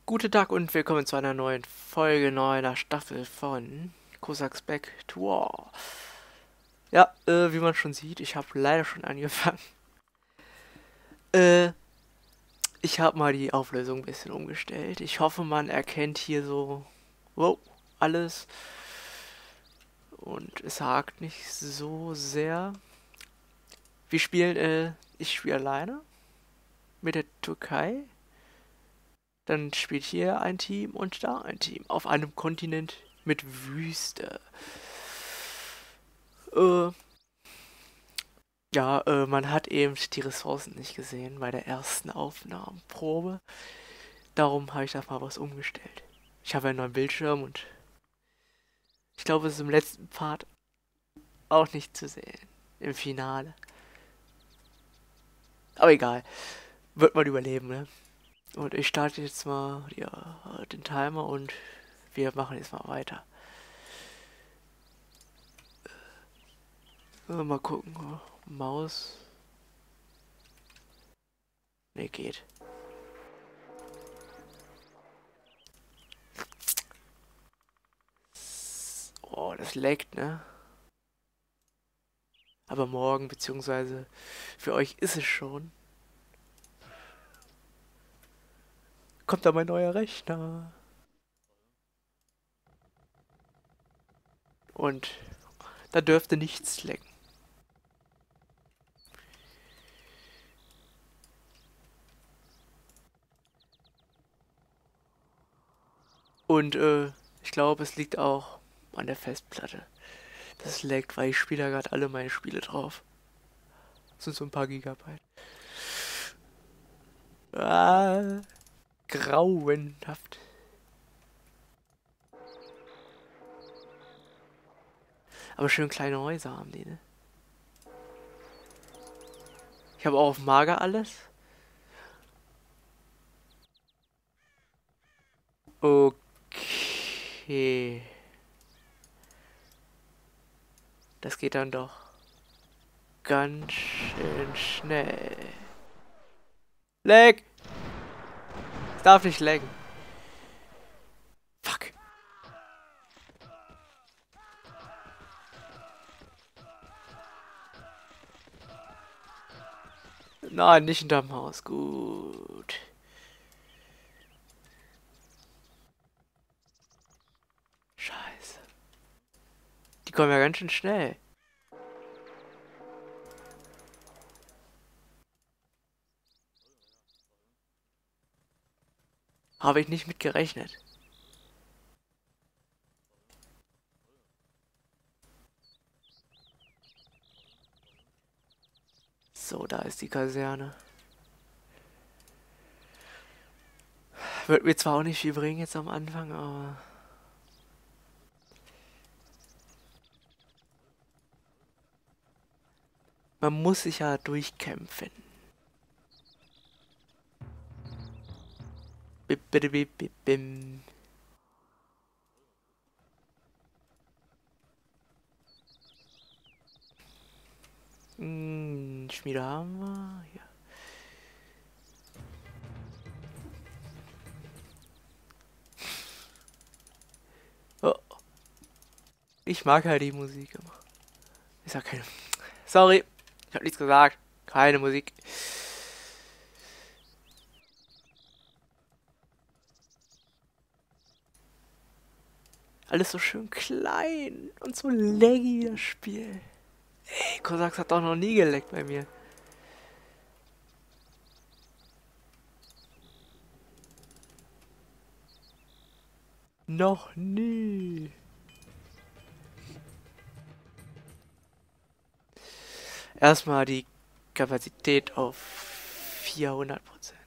Guten Tag und willkommen zu einer neuen Folge, neuer Staffel von Cossacks Back to War. Ja, wie man schon sieht, ich habe leider schon angefangen. Äh, Ich habe mal die Auflösung ein bisschen umgestellt. Ich hoffe, man erkennt hier so, wow, alles und es hakt nicht so sehr. Wir spielen, ich spiele alleine mit der Türkei. Dann spielt hier ein Team und da ein Team auf einem Kontinent mit Wüste. Äh, Ja, man hat eben die Ressourcen nicht gesehen bei der ersten Aufnahmeprobe. Darum habe ich da mal was umgestellt. Ich habe einen neuen Bildschirm und ich glaube, es ist im letzten Part auch nicht zu sehen. Im Finale. Aber egal. Wird man überleben, ne? Und ich starte jetzt mal ja, den Timer und wir machen jetzt mal weiter. Mal gucken. Maus. Ne, geht. Oh, das leckt, ne? Aber morgen, beziehungsweise für euch ist es schon. Kommt da mein neuer Rechner. Und da dürfte nichts lecken. Und ich glaube, es liegt auch an der Festplatte. Das leckt, weil ich spiele da gerade alle meine Spiele drauf. Das sind so ein paar Gigabyte. Ah, grauenhaft. Aber schön kleine Häuser haben die, ne? Ich habe auch auf Mager alles. Okay. Das geht dann doch ganz schön schnell. Leck! Es darf nicht lecken. Fuck. Nein, nicht hinterm Haus. Gut. Scheiße. Die kommen ja ganz schön schnell. Habe ich nicht mit gerechnet. So, da ist die Kaserne. Wird mir zwar auch nicht viel bringen jetzt am Anfang, aber... Man muss sich ja durchkämpfen. Bip, bip, bip, bip, bim. Schmiede haben wir. Ja. Oh, ich mag halt die Musik immer. Ich sag keine. Sorry, ich hab nichts gesagt. Keine Musik. Alles so schön klein und so laggy, das Spiel. Ey, Cossacks hat doch noch nie geleckt bei mir. Noch nie. Erstmal die Kapazität auf 400%.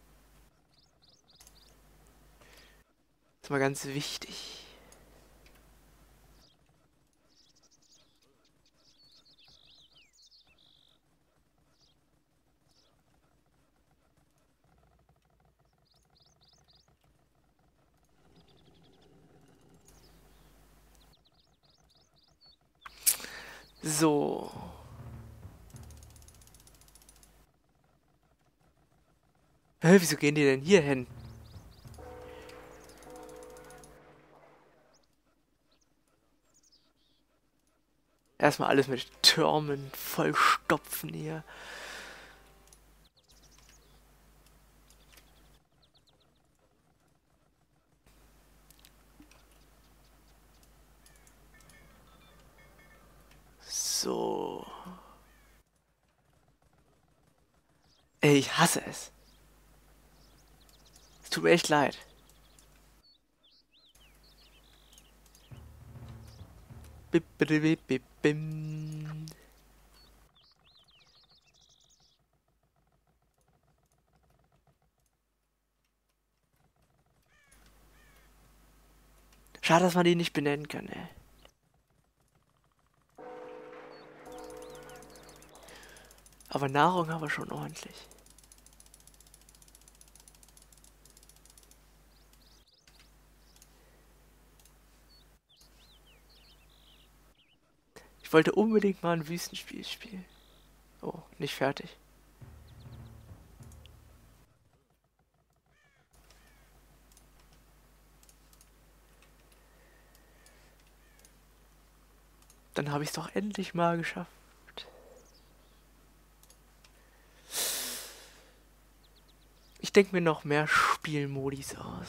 Das ist mal ganz wichtig. So. Hä, wieso gehen die denn hier hin? Erstmal alles mit Türmen vollstopfen hier. So. Ey, ich hasse es. Es tut mir echt leid. Bip, bip, bip, bip, bim. Schade, dass man die nicht benennen kann, ey. Aber Nahrung haben wir schon ordentlich. Ich wollte unbedingt mal ein Wüstenspiel spielen. Oh, nicht fertig. Dann habe ich es doch endlich mal geschafft. Ich denke mir noch mehr Spielmodis aus.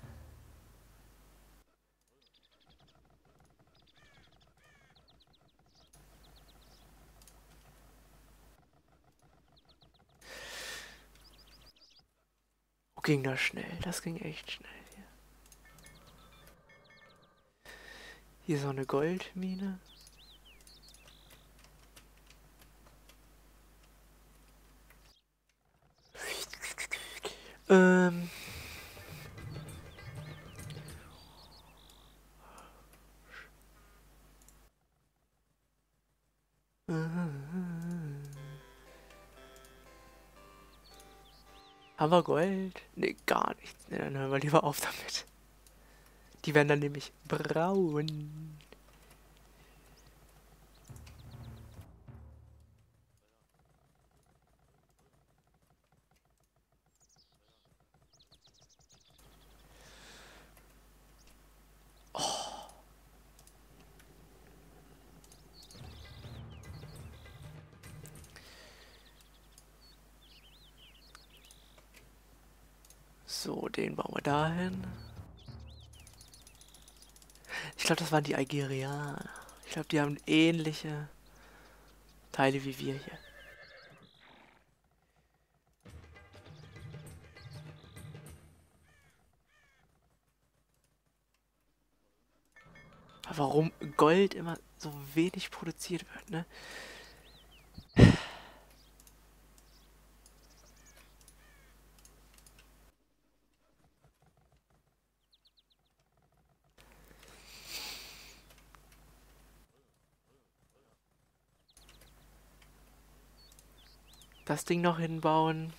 Oh, ging das schnell? Das ging echt schnell hier. Hier ist so eine Goldmine. Ähm. Haben wir Gold? Ne, gar nichts. Ne, dann hören wir lieber auf damit. Die werden dann nämlich braun. So, den bauen wir dahin. Ich glaube, das waren die Algerianer. Ich glaube, die haben ähnliche Teile wie wir hier. Aber warum Gold immer so wenig produziert wird, ne? Das Ding noch hinbauen.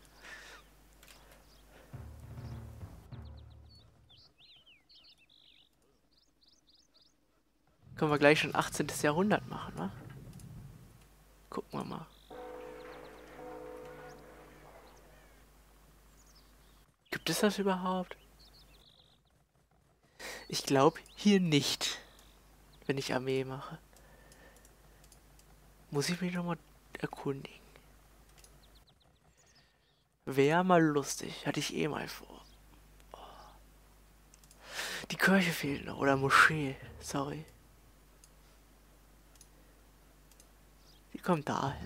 Können wir gleich schon 18. Jahrhundert machen, ne? Gucken wir mal. Gibt es das überhaupt? Ich glaube hier nicht, wenn ich Armee mache. Muss ich mich nochmal erkundigen. Wäre mal lustig, hatte ich eh mal vor. Die Kirche fehlt noch, oder Moschee, sorry. Die kommt dahin.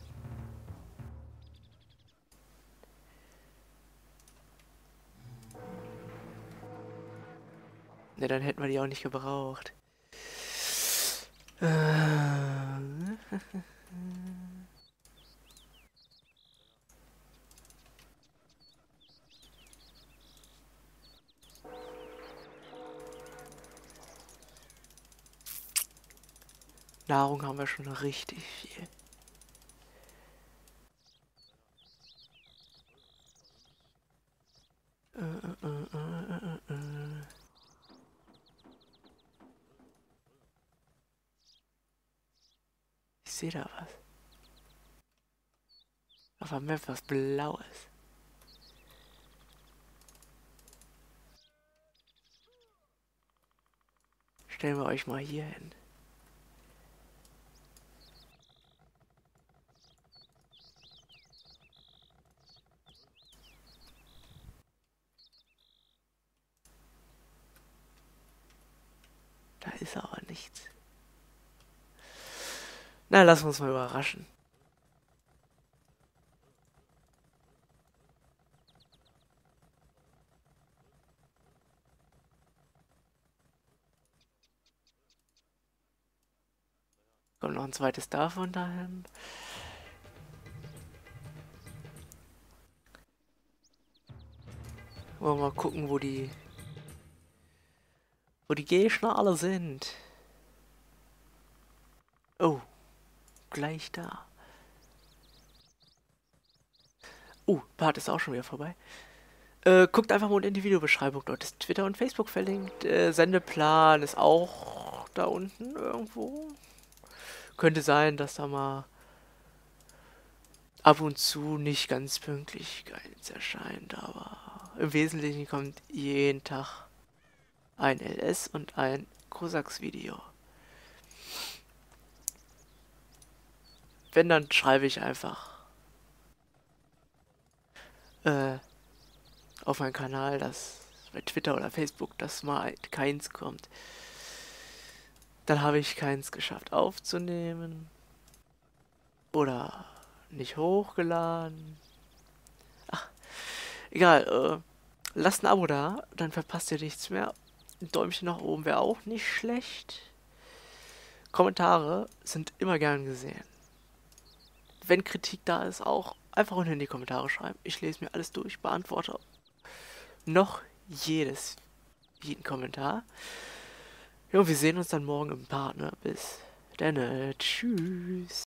Ne, dann hätten wir die auch nicht gebraucht. Nahrung haben wir schon richtig viel. Ich sehe da was. Auf der Map was Blaues. Stellen wir euch mal hier hin. ist aber nichts. Na, lassen wir uns mal überraschen. Kommt noch ein zweites davon dahin. Wollen wir mal gucken, wo die Gegner alle sind. Oh, gleich da. Part ist auch schon wieder vorbei. Guckt einfach mal in die Videobeschreibung. Dort ist Twitter und Facebook verlinkt. Sendeplan ist auch da unten irgendwo. Könnte sein, dass da mal ab und zu nicht ganz pünktlich eins erscheint, aber im Wesentlichen kommt jeden Tag ein LS und ein Cossacks-Video. Wenn, dann schreibe ich einfach auf meinen Kanal, dass bei Twitter oder Facebook, dass mal keins kommt. Dann habe ich keins geschafft aufzunehmen. Oder nicht hochgeladen. Ach, egal. Lasst ein Abo da, dann verpasst ihr nichts mehr. Ein Däumchen nach oben wäre auch nicht schlecht. Kommentare sind immer gern gesehen. Wenn Kritik da ist, auch einfach unten in die Kommentare schreiben. Ich lese mir alles durch, beantworte noch jeden Kommentar. Ja, und wir sehen uns dann morgen im Partner. Bis dann. Tschüss.